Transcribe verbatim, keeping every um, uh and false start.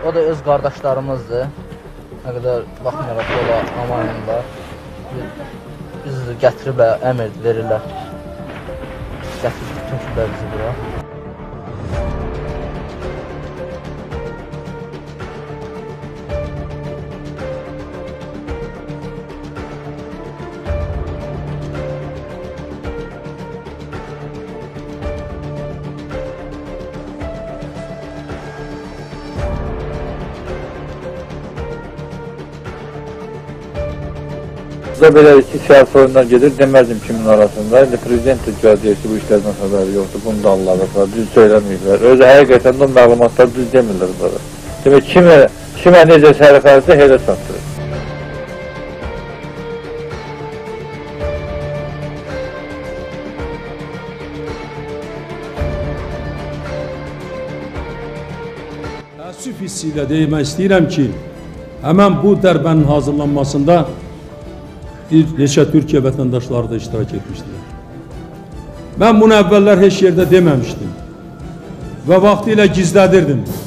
O da öz qardaşlarımızdır. Nə qədər baxmayaraq yola amanında. Bizi gətiriblər, əmr verirlər. Gətirib töküblər bizi bura. Bizdə belə iki siyasi oyundan gedir, deməzdim kimin arasında. İndi prezident də deyir ki, bu işlərdən xəbəri yoxdur, bunu da anladıqlar, düz söyləməyirlər. Özü həqiqətən də məlumatlar düz demirlər burada. Demək, kimə, kimə necə sərifəlisə elə çatdırır. Təəssüf hissi ilə demək istəyirəm ki, həmən bu dərbənin hazırlanmasında bir neçə Türkiyə vətəndaşları da iştirak etmişdilər. Mən bunu əvvəllər heç yerdə deməmişdim və vaxtilə gizlədirdim.